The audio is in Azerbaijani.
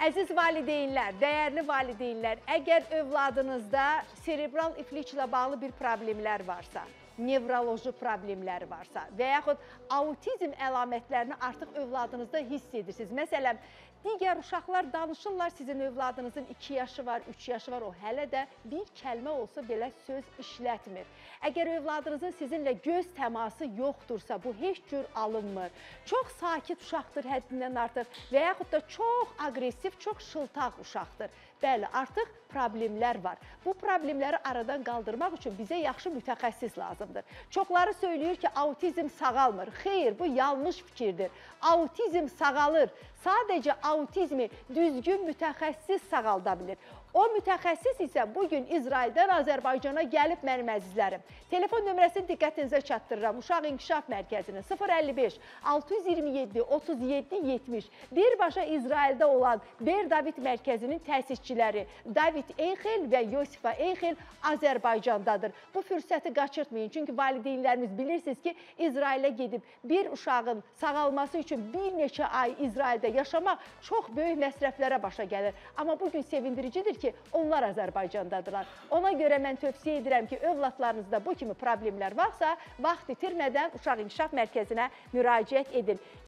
Əziz valideynlər, dəyərli valideynlər, əgər övladınızda serebral ifliclə bağlı bir problemlər varsa, nevroloji problemləri varsa və yaxud autizm əlamətlərini artıq övladınızda hiss edirsiniz. Məsələn, digər uşaqlar danışırlar, sizin övladınızın 2 yaşı var, 3 yaşı var, o hələ də bir kəlmə olsa belə söz işlətmir. Əgər övladınızın sizinlə göz təması yoxdursa, bu heç cür alınmır. Çox sakit uşaqdır həddindən artıq və yaxud da çox aqressiv, çox şıltaq uşaqdır. Bəli, artıq problemlər var. Bu problemləri aradan qaldırmaq üçün bizə yaxşı mütəxəssis lazımdır. Çoxları söylüyor ki, autizm sağalmır. Xeyr, bu yanlış fikirdir. Autizm sağalır. Sadəcə autizmi düzgün mütəxəssis sağalda bilir. O mütəxəssis isə bugün İsraildən Azərbaycana gəlib mənim əzizlərim. Telefon nömrəsini diqqətinizə çatdırıram. Uşaq İnkişaf Mərkəzinin 055 627 37 70. Birbaşa İsraildə olan Ber David Mərkəzinin təsisçiləri David Eyxel və Yosifa Eyxel Azərbaycandadır. Bu fürsəti qaçırtmayın. Çünki valideynlərimiz bilirsiniz ki, İsrailə gedib bir uşağın sağalması üçün bir neçə ay İsraildə yaşamaq çox böyük məsrəflərə başa gəlir. Amma bugün sevindiricidir ki, onlar Azərbaycandadırlar. Ona görə mən tövsiyə edirəm ki, övladlarınızda bu kimi problemlər varsa, vaxt itirmədən Uşaq İnkişaf Mərkəzinə müraciət edin.